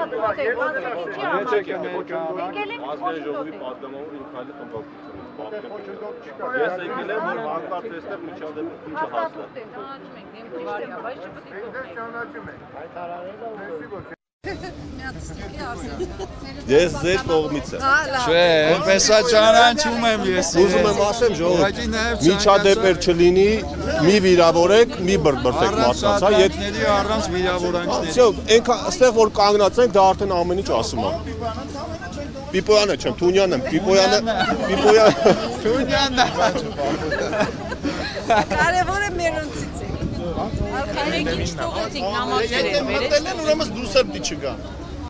Ազգային ժողովի պատգամավոր ինքնալի խմբակցություն։ Ես եկել եմ, որ հանկարծ տեսնեմ միջադեպը ինչը հասնեմ։ Ես ձեր կողմից եմ։ Չէ, այնպես է ճանաչում եմ ես։ Ուզում եմ ասեմ ժողովուրդ, միջադեպեր չլինի, մի վիրավորեք, մի բրբրտեք մարդկանց, հա, առանց վիրավորանքների։ Всё, այնքան այստեղ որ կանգնած ենք, դա արդեն ամեն ինչ ասում է։ Պիպոյանը չեմ, Թունյանն եմ, Պիպոյանը։ Թունյանն է։ Կարևորը մերոնցից է։ Արքայինը ինչ թողեցինք նամակներ Եթե մտել են, ուրեմն դուրս էլ պիտի չգա։